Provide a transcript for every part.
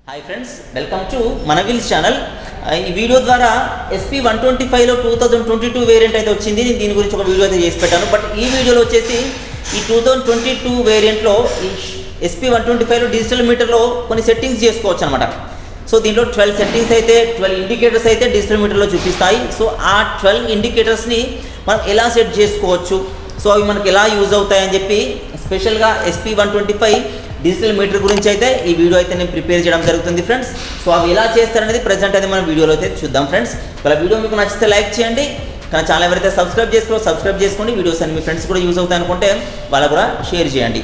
High friends welcome to मन wheels channel video द्वारा SP125 లో 2022 వేరియంట్ అయితే వచ్చింది దీని గురించి ఒక వీడియో అయితే చేసి పెట్టాను బట్ ఈ వీడియోలో వచ్చేసి ఈ 2022 వేరియంట్ లో ఈ SP125 లో డిజిటల్ మీటర్ లో కొన్ని సెట్టింగ్స్ చేసుకోవచ్చు అన్నమాట సో దీంట్లో 12 సెట్టింగ్స్ అయితే 12 ఇండికేటర్స్ అయితే డిజిటల్ మీటర్ లో చూపిస్తాయి సో ఆ 12 ఇండికేటర్స్ ని మనం ఎలా సెట్ చేసుకోవచ్చు సో అవి మనకి ఎలా యూజ్ అవుతాయి అని చెప్పి స్పెషల్ గా SP125 డిజిటల్ మీటర్ గురించి అయితే ఈ వీడియో అయితే నేను ప్రిపేర్ చేయడం జరుగుతుంది ఫ్రెండ్స్ సో అవి ఎలా చేస్తారనేది ప్రెజెంట్ అయితే మనం వీడియోలో అయితే చూద్దాం ఫ్రెండ్స్ ఒకవేళ వీడియో మీకు నచ్చితే లైక్ చేయండి కానీ ఛానల్ ఎవరైతే సబ్స్క్రైబ్ చేసుకోండి వీడియోస్ అన్ని మీ ఫ్రెండ్స్ కూడా యూజ్ అవుతాయి అనుకుంటే వాళ్ళకు కూడా షేర్ చేయండి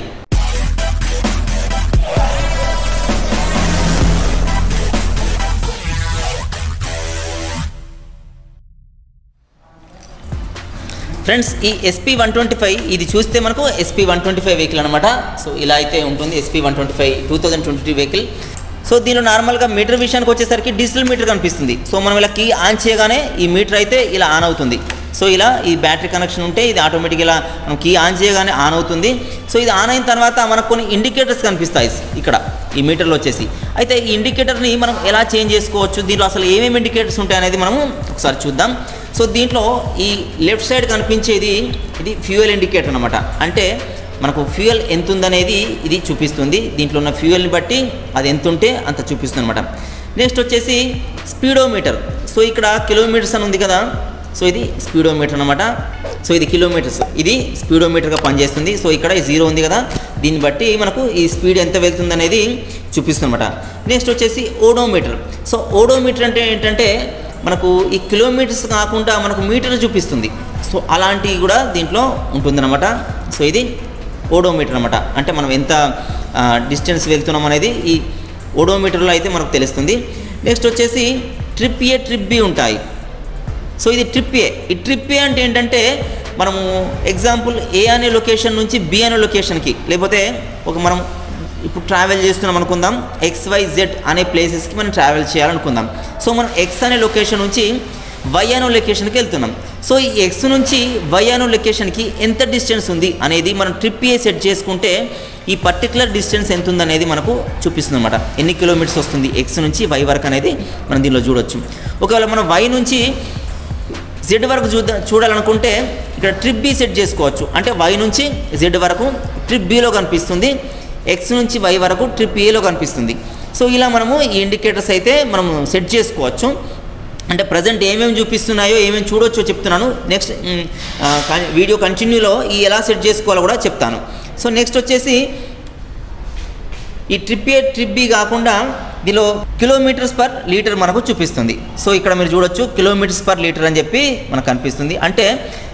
ఫ్రెండ్స్ ఈ SP125 ఇది చూస్తే మనకు SP125 వెహికల్ అనమాట సో ఇలా అయితే ఉంటుంది SP125 2022 వెహికల్ సో దీనిలో నార్మల్గా మీటర్ విషయానికి వచ్చేసరికి డిజిటల్ మీటర్ కనిపిస్తుంది సో మనం ఇలా కీ ఆన్ చేయగానే ఈ మీటర్ అయితే ఇలా ఆన్ అవుతుంది సో ఇలా ఈ బ్యాటరీ కనెక్షన్ ఉంటే ఇది ఆటోమేటిక్గా ఇలా మనం కీ ఆన్ చేయగానే ఆన్ అవుతుంది సో ఇది ఆన్ అయిన తర్వాత మనకు కొన్ని ఇండికేటర్స్ కనిపిస్తాయి ఇక్కడ ఈ మీటర్లో వచ్చేసి అయితే ఈ ఇండికేటర్ని మనం ఎలా చేంజ్ చేసుకోవచ్చు దీంట్లో అసలు ఏమేమి ఇండికేటర్స్ ఉంటాయి అనేది మనము ఒకసారి చూద్దాం సో దీంట్లో ఈ లెఫ్ట్ సైడ్ కనిపించేది ఇది ఫ్యూయల్ ఇండికేటర్ అనమాట అంటే మనకు ఫ్యూయల్ ఎంత ఉందనేది ఇది చూపిస్తుంది దీంట్లో ఉన్న ఫ్యూయల్ని బట్టి అది ఎంత ఉంటే అంత చూపిస్తుంది అనమాట నెక్స్ట్ వచ్చేసి స్పీడోమీటర్ సో ఇక్కడ కిలోమీటర్స్ అని ఉంది కదా సో ఇది స్పీడోమీటర్ అనమాట సో ఇది కిలోమీటర్స్ ఇది స్పీడోమీటర్గా పనిచేస్తుంది సో ఇక్కడ 0 ఉంది కదా దీన్ని బట్టి మనకు ఈ స్పీడ్ ఎంత వెళ్తుంది అనేది చూపిస్తుంది అనమాట నెక్స్ట్ వచ్చేసి ఓడోమీటర్ సో ఓడోమీటర్ అంటే ఏంటంటే మనకు ఈ కిలోమీటర్స్ కాకుండా మనకు మీటర్ చూపిస్తుంది సో అలాంటివి కూడా దీంట్లో ఉంటుందన్నమాట సో ఇది ఓడోమీటర్ అనమాట అంటే మనం ఎంత డిస్టెన్స్ వెళ్తున్నాం అనేది ఈ ఓడోమీటర్లో అయితే మనకు తెలుస్తుంది నెక్స్ట్ వచ్చేసి ట్రిప్ ఏ ట్రిప్ బి ఉంటాయి సో ఇది ట్రిప్ ఏ ఈ ట్రిప్ ఏ అంటే ఏంటంటే మనము ఎగ్జాంపుల్ ఏ అనే లొకేషన్ నుంచి బి అనే లొకేషన్కి లేకపోతే ఒక మనం ఇప్పుడు ట్రావెల్ చేస్తున్నాం అనుకుందాం XYZ అనే ప్లేసెస్కి మనం ట్రావెల్ చేయాలనుకుందాం సో మనం X అనే లొకేషన్ నుంచి Y అనే లొకేషన్కి వెళ్తున్నాం సో ఈ X నుంచి Y అనే లొకేషన్కి ఎంత డిస్టెన్స్ ఉంది అనేది మనం ట్రిప్ ఏ సెట్ చేసుకుంటే ఈ పర్టికులర్ డిస్టెన్స్ ఎంత ఉంది అనేది మనకు చూపిస్తుంది అనమాట ఎన్ని కిలోమీటర్స్ వస్తుంది X నుంచి Y వరకు అనేది మనం దీనిలో చూడొచ్చు ఒకవేళ మనం Y నుంచి Z వరకు చూడాలనుకుంటే ఇక్కడ ట్రిప్ బి సెట్ చేసుకోవచ్చు అంటే Y నుంచి Z వరకు ట్రిప్ బిలో కనిపిస్తుంది X నుంచి Y వరకు ట్రిప్ ఏలో కనిపిస్తుంది సో ఇలా మనము ఈ ఇండికేటర్స్ అయితే మనం సెట్ చేసుకోవచ్చు అంటే ప్రజెంట్ ఏమేమి చూపిస్తున్నాయో ఏమేమి చూడొచ్చో చెప్తున్నాను నెక్స్ట్ వీడియో కంటిన్యూలో ఈ ఎలా సెట్ చేసుకోవాలో కూడా చెప్తాను సో నెక్స్ట్ వచ్చేసి ఈ ట్రిప్ ఏ ట్రిప్ బి కాకుండా దీనిలో కిలోమీటర్స్ పర్ లీటర్ మనకు చూపిస్తుంది సో ఇక్కడ మీరు చూడొచ్చు కిలోమీటర్స్ పర్ లీటర్ అని చెప్పి మనకు కనిపిస్తుంది అంటే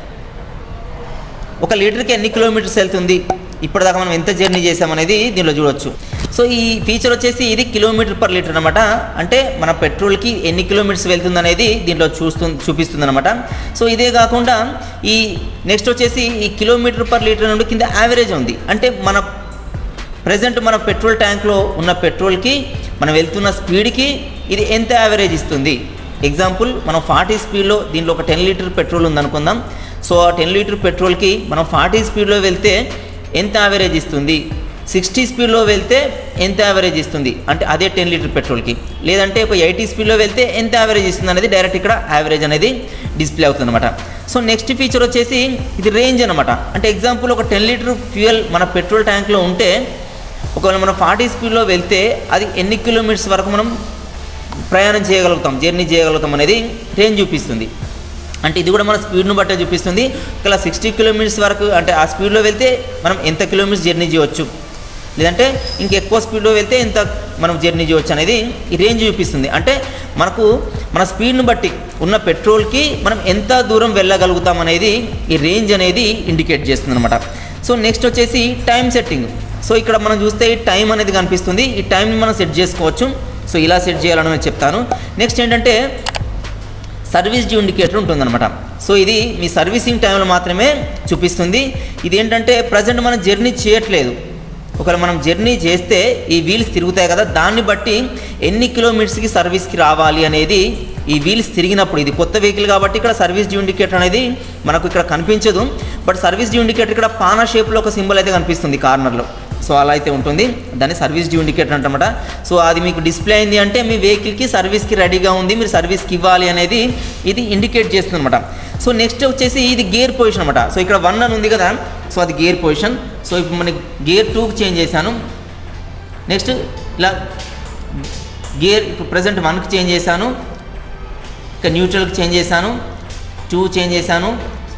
ఒక లీటర్కి ఎన్ని కిలోమీటర్స్ వెళ్తుంది ఇప్పటిదాకా మనం ఎంత జర్నీ చేసామనేది దీనిలో చూడొచ్చు సో ఈ ఫీచర్ వచ్చేసి ఇది కిలోమీటర్ పర్ లీటర్ అనమాట అంటే మన పెట్రోల్కి ఎన్ని కిలోమీటర్స్ వెళ్తుంది అనేది దీంట్లో చూపిస్తుంది అనమాట సో ఇదే కాకుండా ఈ నెక్స్ట్ వచ్చేసి ఈ కిలోమీటర్ పర్ లీటర్ నుండి కింద యావరేజ్ ఉంది అంటే మన ప్రజెంట్ మన పెట్రోల్ ట్యాంక్లో ఉన్న పెట్రోల్కి మనం వెళ్తున్న స్పీడ్కి ఇది ఎంత యావరేజ్ ఇస్తుంది ఎగ్జాంపుల్ మనం 40 స్పీడ్లో దీంట్లో ఒక 10 లీటర్ పెట్రోల్ ఉందనుకుందాం సో ఆ 10 లీటర్ పెట్రోల్కి మనం 40 స్పీడ్లో వెళ్తే ఎంత యావరేజ్ ఇస్తుంది 60 స్పీడ్లో వెళ్తే ఎంత యావరేజ్ ఇస్తుంది అంటే అదే 10 లీటర్ పెట్రోల్కి లేదంటే ఒక 80 స్పీడ్లో వెళ్తే ఎంత యావరేజ్ ఇస్తుంది అనేది డైరెక్ట్ ఇక్కడ యావరేజ్ అనేది డిస్ప్లే అవుతుంది అనమాట సో నెక్స్ట్ ఫీచర్ వచ్చేసి ఇది రేంజ్ అనమాట అంటే ఎగ్జాంపుల్ ఒక 10 లీటర్ ఫ్యూయల్ మన పెట్రోల్ ట్యాంక్లో ఉంటే ఒకవేళ మనం 40 స్పీడ్లో వెళ్తే అది ఎన్ని కిలోమీటర్స్ వరకు మనం ప్రయాణం చేయగలుగుతాం జర్నీ చేయగలుగుతాం అనేది రేంజ్ చూపిస్తుంది అంటే ఇది కూడా మన స్పీడ్ను బట్టే చూపిస్తుంది ఒకవేళ 60 కిలోమీటర్స్ వరకు అంటే ఆ స్పీడ్లో వెళ్తే మనం ఎంత కిలోమీటర్స్ జర్నీ చేయవచ్చు లేదంటే ఇంకెక్కువ స్పీడ్లో వెళ్తే ఎంత మనం జర్నీ చేయవచ్చు అనేది ఈ రేంజ్ చూపిస్తుంది అంటే మనకు మన స్పీడ్ను బట్టి ఉన్న పెట్రోల్కి మనం ఎంత దూరం వెళ్ళగలుగుతాం అనేది ఈ రేంజ్ అనేది ఇండికేట్ చేస్తుంది అనమాట సో నెక్స్ట్ వచ్చేసి టైం సెట్టింగ్ సో ఇక్కడ మనం చూస్తే ఈ టైం అనేది కనిపిస్తుంది ఈ టైంని మనం సెట్ చేసుకోవచ్చు సో ఇలా సెట్ చేయాలని నేను చెప్తాను నెక్స్ట్ ఏంటంటే సర్వీస్ డ్యూ ఇండికేటర్ ఉంటుందన్నమాట సో ఇది మీ సర్వీసింగ్ టైంలో మాత్రమే చూపిస్తుంది ఇది ఏంటంటే ప్రజెంట్ మనం జర్నీ చేయట్లేదు ఒకవేళ మనం జర్నీ చేస్తే ఈ వీల్స్ తిరుగుతాయి కదా దాన్ని బట్టి ఎన్ని కిలోమీటర్స్కి సర్వీస్కి రావాలి అనేది ఈ వీల్స్ తిరిగినప్పుడు ఇది కొత్త వెహికల్ కాబట్టి ఇక్కడ సర్వీస్ డ్యూ ఇండికేటర్ అనేది మనకు ఇక్కడ కనిపించదు బట్ సర్వీస్ డ్యూ ఇండికేటర్ ఇక్కడ పానా షేప్లో ఒక సింబల్ అయితే కనిపిస్తుంది కార్నర్లో సో అలా అయితే ఉంటుంది. దాన్ని సర్వీస్ డ్యూ ఇండికేటర్ అంటమాట. సో అది మీకు డిస్ప్లే అయింది అంటే మీ వెహికల్కి సర్వీస్కి రెడీగా ఉంది, మీరు సర్వీస్కి ఇవ్వాలి అనేది ఇది ఇండికేట్ చేస్తుంది అనమాట. సో నెక్స్ట్ వచ్చేసి ఇది గేర్ పొజిషన్ అనమాట. సో ఇక్కడ 1 అని ఉంది కదా, సో అది గేర్ పొజిషన్. సో ఇప్పుడు మనకి గేర్ 2కి చేంజ్ చేశాను. నెక్స్ట్ ఇలా గేర్ ఇప్పుడు ప్రజెంట్ 1కి చేంజ్ చేశాను, ఇక న్యూట్రల్కి చేంజ్ చేశాను, 2 చేంజ్ చేశాను.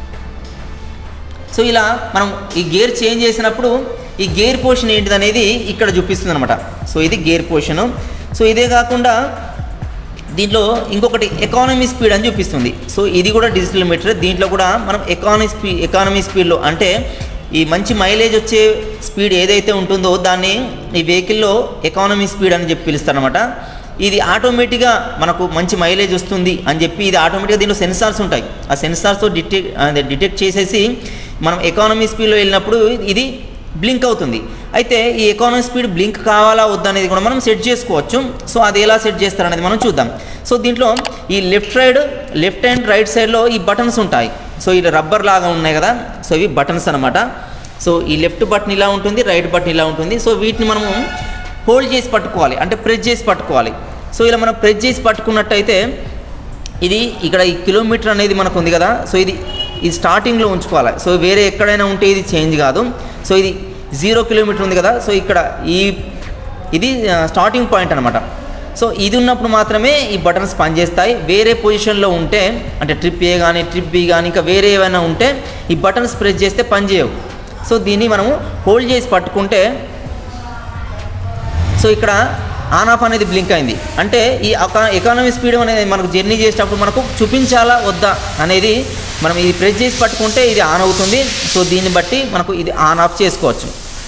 సో ఇలా మనం ఈ గేర్ చేంజ్ చేసినప్పుడు ఈ గేర్ పొజిషన్ ఏంటిది అనేది ఇక్కడ చూపిస్తుంది అనమాట. సో ఇది గేర్ పొజిషను. సో ఇదే కాకుండా దీంట్లో ఇంకొకటి ఎకానమీ స్పీడ్ అని చూపిస్తుంది. సో ఇది కూడా డిజిటల్ మీటర్. దీంట్లో కూడా మనం ఎకానమీ స్పీడ్లో అంటే ఈ మంచి మైలేజ్ వచ్చే స్పీడ్ ఏదైతే ఉంటుందో దాన్ని ఈ వెహికల్లో ఎకానమీ స్పీడ్ అని చెప్పి పిలుస్తారనమాట. ఇది ఆటోమేటిక్గా మనకు మంచి మైలేజ్ వస్తుంది అని చెప్పి ఇది ఆటోమేటిక్గా దీనిలో సెన్సార్స్ ఉంటాయి. ఆ సెన్సార్స్తో డిటెక్ట్ చేసేసి మనం ఎకానమీ స్పీడ్లో వెళ్ళినప్పుడు ఇది బ్లింక్ అవుతుంది. అయితే ఈ ఎకానమీ స్పీడ్ బ్లింక్ కావాలా వద్దా అనేది కూడా మనం సెట్ చేసుకోవచ్చు. సో అది ఎలా సెట్ చేస్తారనేది మనం చూద్దాం. సో దీంట్లో ఈ లెఫ్ట్ అండ్ రైట్ సైడ్లో ఈ బటన్స్ ఉంటాయి. సో ఇది రబ్బర్ లాగా ఉన్నాయి కదా, సో ఇవి బటన్స్ అనమాట. సో ఈ లెఫ్ట్ బటన్ ఇలా ఉంటుంది, రైట్ బటన్ ఇలా ఉంటుంది. సో వీటిని మనము హోల్డ్ చేసి పట్టుకోవాలి, అంటే ప్రెస్ చేసి పట్టుకోవాలి. సో ఇలా మనం ప్రెస్ చేసి పట్టుకున్నట్టయితే ఇది ఇక్కడ ఈ కిలోమీటర్ అనేది మనకు ఉంది కదా, సో ఇది స్టార్టింగ్లో ఉంచుకోవాలి. సో వేరే ఎక్కడైనా ఉంటే ఇది చేంజ్ కాదు. సో ఇది 0 కిలోమీటర్ ఉంది కదా, సో ఇక్కడ ఇది స్టార్టింగ్ పాయింట్ అనమాట. సో ఇది ఉన్నప్పుడు మాత్రమే ఈ బటన్స్ పనిచేస్తాయి. వేరే పొజిషన్లో ఉంటే అంటే ట్రిప్ ఏ కానీ ట్రిప్ బి కానీ ఇంకా వేరే ఏమైనా ఉంటే ఈ బటన్స్ ప్రెస్ చేస్తే పనిచేయవు. సో దీన్ని మనము హోల్డ్ చేసి పట్టుకుంటే సో ఇక్కడ ఆన్ ఆఫ్ అనేది బ్లింక్ అయింది. అంటే ఈ ఎకానమీ స్పీడ్ అనేది మనకు జర్నీ చేసేటప్పుడు మనకు చూపించాలా వద్దా అనేది మనం ఇది ప్రెస్ చేసి పట్టుకుంటే ఇది ఆన్ అవుతుంది. సో దీన్ని బట్టి మనకు ఇది ఆన్ ఆఫ్ చేసుకోవచ్చు.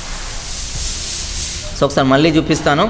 సో ఒకసారి మళ్ళీ చూపిస్తాను.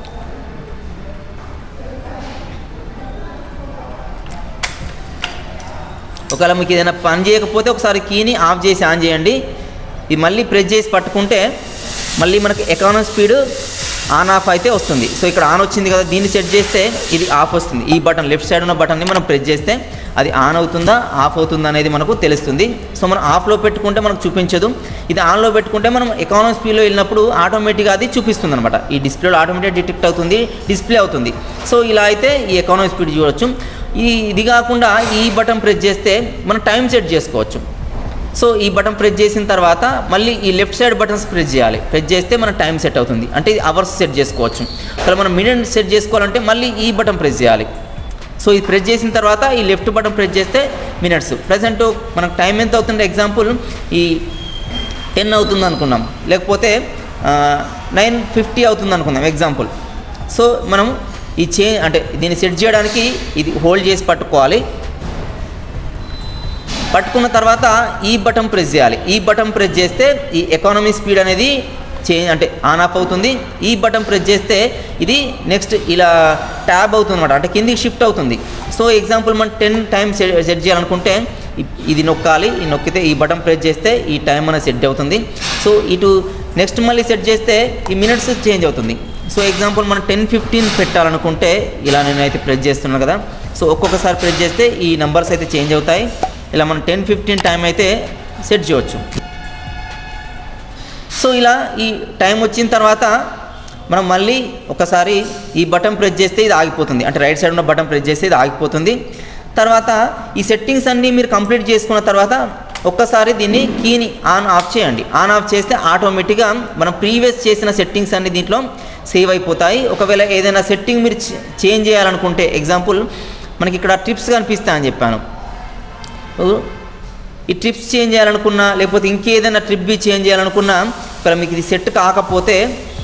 ఒకవేళ మీకు ఏదైనా పని చేయకపోతే ఒకసారి కీని ఆఫ్ చేసి ఆన్ చేయండి. ఇది మళ్ళీ ప్రెస్ చేసి పట్టుకుంటే మళ్ళీ మనకి ఎకానమీ స్పీడ్ ఆన్ ఆఫ్ అయితే వస్తుంది. సో ఇక్కడ ఆన్ వచ్చింది కదా, దీన్ని సెట్ చేస్తే ఇది ఆఫ్ వస్తుంది. ఈ బటన్ లెఫ్ట్ సైడ్ ఉన్న బటన్ని మనం ప్రెస్ చేస్తే అది ఆన్ అవుతుందా ఆఫ్ అవుతుందా అనేది మనకు తెలుస్తుంది. సో మనం ఆఫ్లో పెట్టుకుంటే మనకు చూపించదు, ఇది ఆన్లో పెట్టుకుంటే మనం ఎకానమీ స్పీడ్లో వెళ్ళినప్పుడు ఆటోమేటిక్గా అది చూపిస్తుంది అనమాట. ఈ డిస్ప్లేలో ఆటోమేటిక్ డిటెక్ట్ అవుతుంది, డిస్ప్లే అవుతుంది. సో ఇలా అయితే ఈ ఎకానమీ స్పీడ్ చూడవచ్చు. ఇది కాకుండా ఈ బటన్ ప్రెస్ చేస్తే మనం టైం సెట్ చేసుకోవచ్చు. సో ఈ బటన్ ప్రెస్ చేసిన తర్వాత మళ్ళీ ఈ లెఫ్ట్ సైడ్ బటన్స్ ప్రెస్ చేయాలి. ప్రెస్ చేస్తే మన టైం సెట్ అవుతుంది, అంటే ఇది అవర్స్ సెట్ చేసుకోవచ్చు. అక్కడ మనం మినిట్ సెట్ చేసుకోవాలంటే మళ్ళీ ఈ బటన్ ప్రెస్ చేయాలి. సో ఇది ప్రెస్ చేసిన తర్వాత ఈ లెఫ్ట్ బటన్ ప్రెస్ చేస్తే మినిట్స్. ప్రజెంట్ మనకు టైం ఎంత అవుతుంది, ఎగ్జాంపుల్ ఈ 10 అవుతుంది అనుకున్నాం, లేకపోతే 9:50 అవుతుంది అనుకుందాం ఎగ్జాంపుల్. సో మనం ఈ అంటే దీన్ని సెట్ చేయడానికి ఇది హోల్డ్ చేసి పట్టుకోవాలి. పట్టుకున్న తర్వాత ఈ బటన్ ప్రెస్ చేయాలి. ఈ బటన్ ప్రెస్ చేస్తే ఈ ఎకానమీ స్పీడ్ అనేది అంటే ఆన్ ఆఫ్ అవుతుంది. ఈ బటన్ ప్రెస్ చేస్తే ఇది నెక్స్ట్ ఇలా ట్యాబ్ అవుతుంది అనమాట, అంటే కిందికి షిఫ్ట్ అవుతుంది. సో ఎగ్జాంపుల్ మనం 10 టైమ్స్ సెట్ చేయాలనుకుంటే ఇది నొక్కాలి. ఈ నొక్కితే ఈ బటన్ ప్రెస్ చేస్తే ఈ టైం అనేది సెట్ అవుతుంది. సో ఇటు నెక్స్ట్ మళ్ళీ సెట్ చేస్తే ఈ మినిట్స్ చేంజ్ అవుతుంది. సో ఎగ్జాంపుల్ మనం 10:15 పెట్టాలనుకుంటే ఇలా నేనైతే ప్రెస్ చేస్తున్నాను కదా, సో ఒక్కొక్కసారి ప్రెస్ చేస్తే ఈ నెంబర్స్ అయితే చేంజ్ అవుతాయి. ఇలా మనం 10:15 టైం అయితే సెట్ చేయవచ్చు. సో ఇలా ఈ టైం వచ్చిన తర్వాత మనం మళ్ళీ ఒకసారి ఈ బటన్ ప్రెస్ చేస్తే ఇది ఆగిపోతుంది, అంటే రైట్ సైడ్ ఉన్న బటన్ ప్రెస్ చేస్తే ఇది ఆగిపోతుంది. తర్వాత ఈ సెట్టింగ్స్ అన్నీ మీరు కంప్లీట్ చేసుకున్న తర్వాత ఒక్కసారి దీన్ని కీని ఆన్ ఆఫ్ చేయండి. ఆన్ ఆఫ్ చేస్తే ఆటోమేటిక్గా మనం ప్రీవియస్ చేసిన సెట్టింగ్స్ అన్నీ దీంట్లో సేవ్ అయిపోతాయి. ఒకవేళ ఏదైనా సెట్టింగ్ మీరు చేంజ్ చేయాలనుకుంటే ఎగ్జాంపుల్ మనకి ఇక్కడ ట్రిప్స్ కనిపిస్తాయి అని చెప్పాను. ఈ ట్రిప్స్ చేంజ్ చేయాలనుకున్నా లేకపోతే ఇంకేదైనా ట్రిప్ బి చేంజ్ చేయాలనుకున్నా ఇక్కడ మీకు ఇది సెట్ కాకపోతే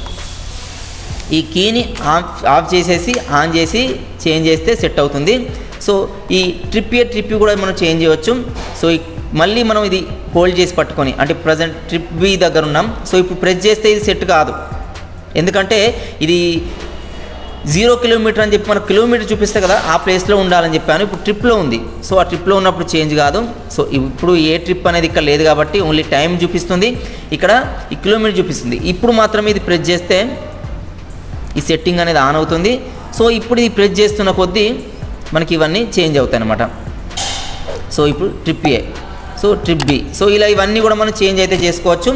ఈ కీని ఆఫ్ చేసేసి ఆన్ చేసి చేంజ్ చేస్తే సెట్ అవుతుంది. సో ఈ ట్రిప్ కూడా మనం చేంజ్ చేయవచ్చు. సో మళ్ళీ మనం ఇది హోల్డ్ చేసి పట్టుకొని అంటే ప్రజెంట్ ట్రిప్ బి దగ్గర ఉన్నాం. సో ఇప్పుడు ప్రెస్ చేస్తే ఇది సెట్ కాదు, ఎందుకంటే ఇది 0 కిలోమీటర్ అని చెప్పి మనకు కిలోమీటర్ చూపిస్తే కదా ఆ ప్లేస్లో ఉండాలని చెప్పాను. ఇప్పుడు ట్రిప్లో ఉంది, సో ఆ ట్రిప్లో ఉన్నప్పుడు చేంజ్ కాదు. సో ఇప్పుడు ఏ ట్రిప్ అనేది ఇక్కడ లేదు కాబట్టి ఓన్లీ టైం చూపిస్తుంది, ఇక్కడ ఈ కిలోమీటర్ చూపిస్తుంది. ఇప్పుడు మాత్రమే ఇది ప్రెస్ చేస్తే ఈ సెట్టింగ్ అనేది ఆన్ అవుతుంది. సో ఇప్పుడు ఇది ప్రెస్ చేస్తున్న కొద్దీ మనకి ఇవన్నీ చేంజ్ అవుతాయి అన్నమాట. సో ఇప్పుడు trip A, so trip B, so ఇలా ఇవన్నీ కూడా మనం చేంజ్ అయితే చేసుకోవచ్చు.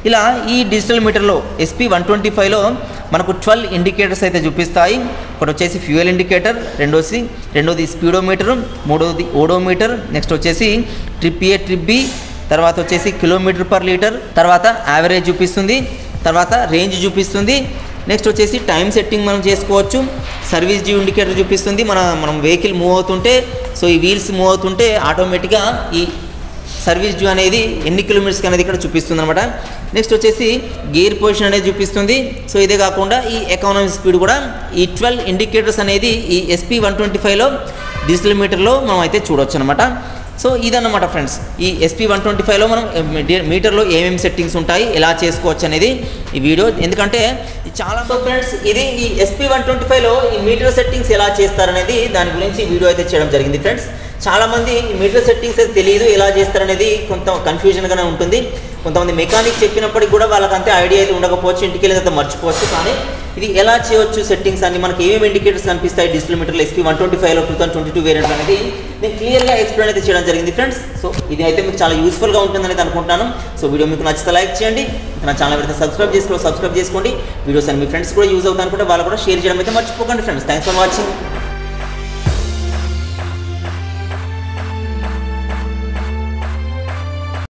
ఇలా ఈ డిజిటల్ మీటర్లో SP125లో మనకు 12 ఇండికేటర్స్ అయితే చూపిస్తాయి. ఒకటి వచ్చేసి ఫ్యూయల్ ఇండికేటర్, రెండోది స్పీడోమీటర్, మూడోది ఓడోమీటర్, నెక్స్ట్ వచ్చేసి ట్రిప్ ఏ ట్రిప్ బి, తర్వాత వచ్చేసి కిలోమీటర్ పర్ లీటర్, తర్వాత యావరేజ్ చూపిస్తుంది, తర్వాత రేంజ్ చూపిస్తుంది, నెక్స్ట్ వచ్చేసి టైం సెట్టింగ్ మనం చేసుకోవచ్చు, సర్వీస్ డ్యూ ఇండికేటర్ చూపిస్తుంది. మనం వెహికల్ మూవ్ అవుతుంటే, సో ఈ వీల్స్ మూవ్ అవుతుంటే ఆటోమేటిక్గా ఈ సర్వీస్ డ్యూ అనేది ఎన్ని కిలోమీటర్స్కి అనేది ఇక్కడ చూపిస్తుంది అనమాట. నెక్స్ట్ వచ్చేసి గేర్ పొజిషన్ అనేది చూపిస్తుంది. సో ఇదే కాకుండా ఈ ఎకానమీ స్పీడ్ కూడా ఈ 12 ఇండికేటర్స్ అనేది ఈ SP125లో డిజిటల్ మీటర్లో మనం అయితే చూడవచ్చు అనమాట. సో ఇదన్నమాట ఫ్రెండ్స్, ఈ SP125లో మనం మీటర్లో ఏమేమి సెట్టింగ్స్ ఉంటాయి, ఎలా చేసుకోవచ్చు అనేది ఈ వీడియో. ఎందుకంటే చాలా ఫ్రెండ్స్ ఇది ఈ SP125లో ఈ మీటర్ సెట్టింగ్స్ ఎలా చేస్తారనేది దాని గురించి వీడియో అయితే చేయడం జరిగింది ఫ్రెండ్స్. చాలామంది ఈ మీటర్ సెట్టింగ్స్ అయితే తెలియదు, ఎలా చేస్తారనేది కొంత కన్ఫ్యూజన్గానే ఉంటుంది. కొంతమంది మెకానిక్ చెప్పినప్పటికి కూడా వాళ్ళకి అంతే ఐడియా అయితే ఉండకపోవచ్చు, ఇంటికి వెళ్ళి మర్చిపోవచ్చు. కానీ ఇది ఎలా చేయవచ్చు సెట్టింగ్స్ అన్ని, మనకి ఏమేమి ఇండికేటర్స్ కనిపిస్తాయి డిజిటల్ మీటర్లో SP125లో 2022 వేరియంట్ అనేది నేను క్లియర్గా ఎక్స్ప్లెయిన్ అయితే చేయడం జరిగింది ఫ్రెండ్స్. సో ఇది అయితే మీకు చాలా యూస్ఫుల్గా ఉంటుందని అనుకుంటున్నాను. సో వీడియో మీకు నచ్చితే లైక్ చేయండి, నా ఛానల్ అయితే సబ్స్క్రైబ్ చేసుకోండి. వీడియోస్ అని మీ ఫ్రెండ్స్ కూడా యూజ్ అవుతాయి అనుకుంటే వాళ్ళు కూడా షేర్ చేయడం అయితే మర్చిపోకండి ఫ్రెండ్స్. Thanks for watching.